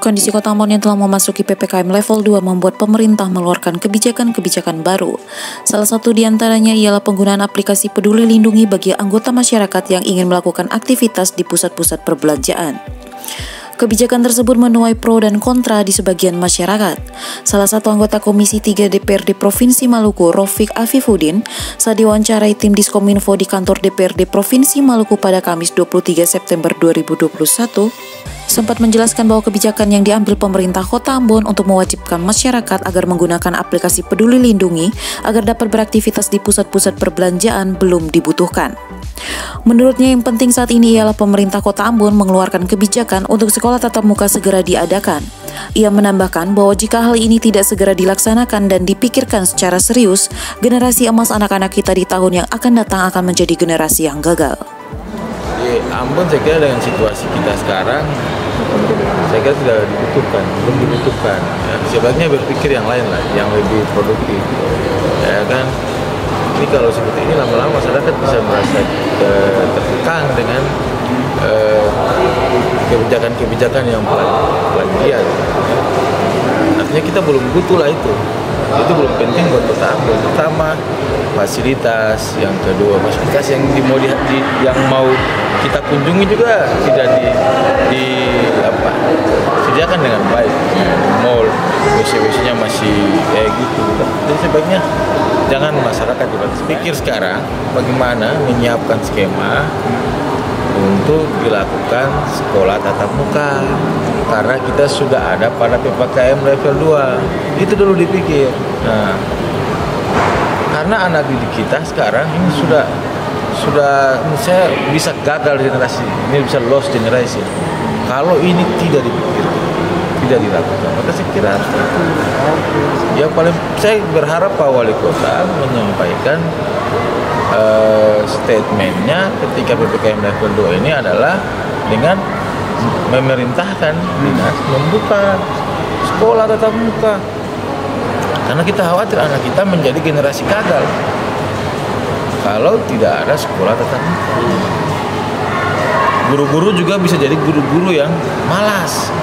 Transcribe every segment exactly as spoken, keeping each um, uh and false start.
Kondisi Kota Ambon yang telah memasuki P P K M level dua membuat pemerintah mengeluarkan kebijakan-kebijakan baru. Salah satu di antaranya ialah penggunaan aplikasi Peduli Lindungi bagi anggota masyarakat yang ingin melakukan aktivitas di pusat-pusat perbelanjaan. Kebijakan tersebut menuai pro dan kontra di sebagian masyarakat. Salah satu anggota Komisi tiga D P R D Provinsi Maluku, Rofik Afifuddin, saat diwawancarai tim Diskominfo di kantor D P R D Provinsi Maluku pada Kamis dua puluh tiga September dua ribu dua puluh satu, sempat menjelaskan bahwa kebijakan yang diambil pemerintah Kota Ambon untuk mewajibkan masyarakat agar menggunakan aplikasi Peduli Lindungi agar dapat beraktivitas di pusat-pusat perbelanjaan belum dibutuhkan. Menurutnya yang penting saat ini ialah pemerintah Kota Ambon mengeluarkan kebijakan untuk sekolah tatap muka segera diadakan. Ia menambahkan bahwa jika hal ini tidak segera dilaksanakan dan dipikirkan secara serius, generasi emas anak-anak kita di tahun yang akan datang akan menjadi generasi yang gagal. Di Ambon saya kira dengan situasi kita sekarang, saya kira tidak dibutuhkan, belum dibutuhkan. Ya, sebaiknya berpikir yang lain lah, yang lebih produktif. Ya kan, ini kalau seperti ini lama-lama masyarakat bisa merasa uh, terkekang dengan uh, kebijakan-kebijakan yang plagiat. Artinya kita belum butuh lah itu. Itu belum penting buat Kota Ambon. Pertama, fasilitas, yang kedua fasilitas yang di, mau di, di, yang mau kita kunjungi juga tidak di, di apa sediakan dengan baik. Mall, W C-W C-nya masih kayak gitu. Jadi sebaiknya jangan masyarakat dibatasi. Pikir sekarang bagaimana menyiapkan skema untuk dilakukan sekolah tatap muka, karena kita sudah ada pada P P K M level dua. Itu dulu dipikir. Nah, karena anak didik kita sekarang ini sudah sudah saya bisa gagal generasi, ini bisa lost generation. Kalau ini tidak dipikir, tidak dilakukan, maka saya kira harus itu. Yang paling saya berharap Pak Wali Kota menyampaikan Uh, statementnya ketika P P K M level dua ini adalah dengan memerintahkan dinas membuka sekolah tatap muka, karena kita khawatir anak kita menjadi generasi gagal kalau tidak ada sekolah tatap muka. Guru-guru juga bisa jadi guru-guru yang malas,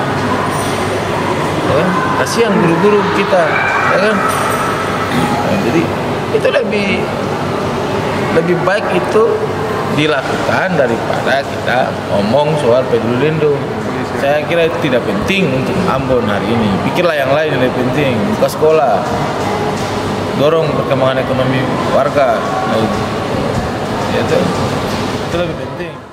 ya, kasihan guru-guru kita, ya kan? Nah, jadi itu lebih lebih baik itu dilakukan daripada kita ngomong soal peduli lindung. Saya kira itu tidak penting untuk Ambon hari ini. Pikirlah yang lain yang lebih penting. Buka sekolah, dorong perkembangan ekonomi warga. Nah, itu, itu lebih penting.